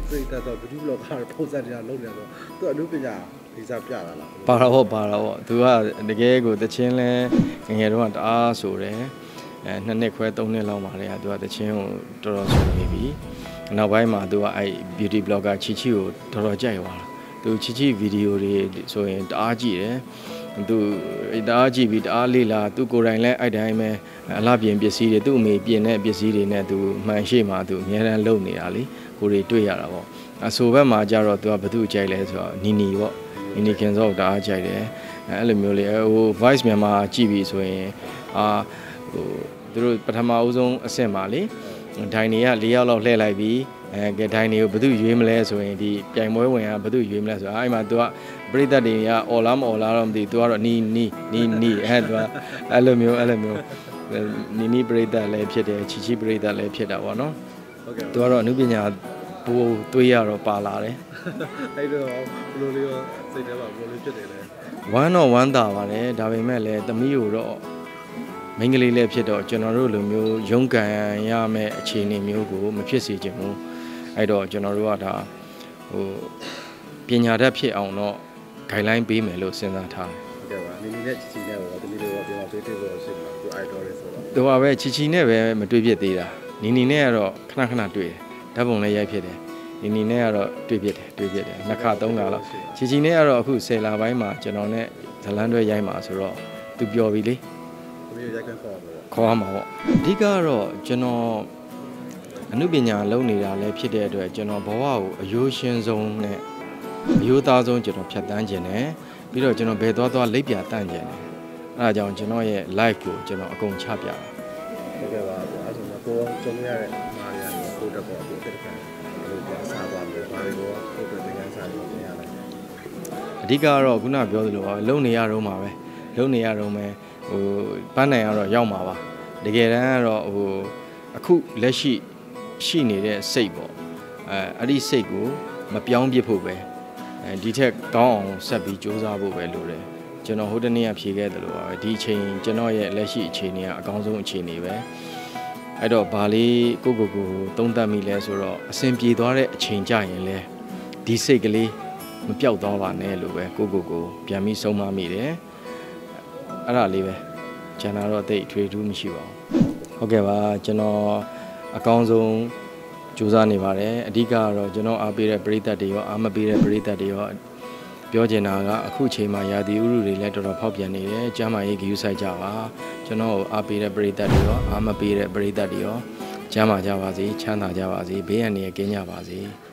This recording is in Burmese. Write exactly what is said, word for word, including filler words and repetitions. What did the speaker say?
ပြည်သက်တော့ video blog ကပုံစံတရားလုပ်နေတော့သူအမှုပညာဒီစားပြတာလားပါတော့ပါတော့သူကတကယ်ကိုတချင်းလဲငငယ်တော့တအားဆိုတယ်အဲနှစ်နှစ်ခွဲသုံးနှစ်လောက်ပါလေသူကတချင်းကိုတော်တော်ဆိုနေပြီနောက်ပိုင်းမှာသူကအဲ beauty blogger ချီချီကိုတော်တော်ကြိုက်သွားတာသူချီချီဗီဒီယိုတွေဆိုရင်တအားကြည့်တယ်သူတအားကြည့်ပြီးတအားလေးလာသူကိုယ်တိုင်လဲအဲ့တိုင်းပဲအလှပြင်ပစ္စည်းတွေသူ့အမေပြင်တဲ့ပစ္စည်းတွေနဲ့သူမှန်ရှိမှသူအများအားလုပ်နေတာလေကိုတွေတွေ့ရတာပေါ့အဆိုဘက်မှာကြတော့သူကဘသူကြိုက်လဲဆိုတော့နီနီပေါ့နီနီခင်စောတအားကြိုက်တယ်အဲ့လိုမျိုးလေဟို voice မြန်မာကြည့်ပြီးဆိုရင်အာဟိုသူတို့ပထမအဆုံးအဆင့်ပါလေဒိုင်နေက၄ယောက်လောက်လှည့်လိုက်ပြီးအဲကဲဒိုင်နေကိုဘသူရွေးမလဲဆိုရင်ဒီပြိုင်ပွဲဝင်ကဘသူရွေးမလဲဆိုတော့အဲ့မှာသူကပရိသတ်တွေကအော်လားမအော်လားတော့မသိသူကတော့နီနီနီနီအဲ့သူကအဲ့လိုမျိုးအဲ့လိုမျိုးနီနီပရိသတ်လည်းဖြစ်တယ်ချီချီပရိသတ်လည်းဖြစ်တာပေါ့နော်ဟုတ်ကဲ့သူကတော့အနုပညာဘိုးတွေးရတော့ပါလာတယ်အဲ့တော့ဘလိုလေးရောစိတ်ထဲမှာဘလိုလေးဖြစ်တယ်လဲဝမ်းတော့ဝမ်းသာပါတယ်ဒါပေမဲ့လည်းသမီးကိုတော့မိန်းကလေးလည်းဖြစ်တော့ကျွန်တော်တို့လိုမျိုးရုန်းကန်ရမယ့်အခြေအနေမျိုးကိုမဖြစ်စေချင်ဘူးအဲ့တော့ကျွန်တော်တို့ကဒါဟိုပညာတတ်ဖြစ်အောင်တော့ guideline ပေးမယ်လို့စဉ်းစားထားတယ်ဟုတ်ကဲ့ပါနီနီနဲ့ချီချီနဲ့ရောသမီးလေးရောပြန်ပေးတွေ့ဖို့ရှိမှာသူ idol လေးဆိုတော့သူကပဲချီချီနဲ့ပဲမတွေ့ဖြစ်သေးတာနီနီနဲ့ကတော့ခဏခဏတွေ့တယ်ဓာတ်ပုံလည်းရိုက်ဖြစ်တယ်နီနီနဲ့ကတော့တွေ့ဖြစ်တယ်တွေ့ဖြစ်တယ်နှစ်ခါသုံးခါလောက်ချီချီနဲ့ကတော့အခုဆယ်လပိုင်းမှာကျွန်တော်နဲ့ဇလန်းတွဲရိုက်မှာဆိုတော့သူပျော်ပြီလေသမီးရိုက်ခွင့်ခေါ်ပါခေါ်ရမှာပေါ့အဓိကတော့ကျွန်တော်အနုပညာလုပ်နေတာလည်းဖြစ်တဲ့အတွက်ကျွန်တော်ဘဝကိုအယိုးရှင်းဆုံးနဲ့အယိုးသားဆုံးကျွန်တော်ဖြတ်တန်းခြင်းနဲ့ပြီးတော့ကျွန်တော်ဘယ်သွားသွားလိပ်ပြတန့်ခြင်းနဲ့အဲဒါကြောင့်ကျွန်တော်ရဲ့ live ကိုကျွန်တော်အကုန်ချပြတာဟုတ်ကဲ့ပါအဲ့ဒါဆိုတော့ကိုကြုံရတဲ့မာရီယာကိုကိုတက်ပေါ်ကိုတက်ခံလို့ပြန်စားသွားတယ်ဘာလို့ကိုတက်တဲ့ကန်စားလို့ပြန်ရလဲအဓိကတော့ခုနပြောသလိုပါလုံနေရတော့မှာပဲလုံနေရတော့မယ်ဟိုပန်းနိုင်ကတော့ရောက်မှာပါတကယ်တမ်းကတော့ဟိုအခုလက်ရှိရှိနေတဲ့စိတ်ပေါ့အဲအဲ့ဒီစိတ်ကိုမပြောင်းပြစ်ဖို့ပဲအဲဒီထက်ကောင်းအောင်ဆက်ပြီးစူးစမ်းဖို့ပဲလိုတယ်ကျွန်တော်ဟိုတနေ့ကဖြေခဲ့တယ်လို့ပါပဲဒီအချိန်ကျွန်တော်ရဲ့လက်ရှိအခြေအနေကအကောင်းဆုံးအခြေအနေပဲအဲ့တော့ဘာလေးကိုကိုကိုသုံးသပ်မိလဲဆိုတော့အစဉ်ပြေသွားတဲ့အချိန်ကြရင်လဲဒီစိတ်ကလေးမပြောက်သွားပါနဲ့လို့ပဲကိုကိုကိုပြန်ပြီးဆုံးမမိတယ်အဲ့ဒါလေးပဲကျန်တာတော့တိတ်ထွေထူးမရှိပါဘူးဟုတ်ကဲ့ပါကျွန်တော်အကောင်းဆုံးကြိုးစားနေပါတယ်အဓိကကတော့ကျွန်တော်အားပေးတဲ့ပရိသတ်တွေရောအားမပေးတဲ့ပရိသတ်တွေရောပြောချင်တာကအခုချိန်မှာရာသီဥတုတွေလည်းတော်တော်ဖောက်ပြန်နေတယ်ကျန်းမာရေးဂရုစိုက်ကြပါကျွန်တော်အားပေးတဲ့ပရိသတ်တွေရောအားမပေးတဲ့ပရိသတ်တွေရောကျန်းမာကြပါစေချမ်းသာကြပါစေဘေးအန္တရာယ်ကင်းကြပါစေ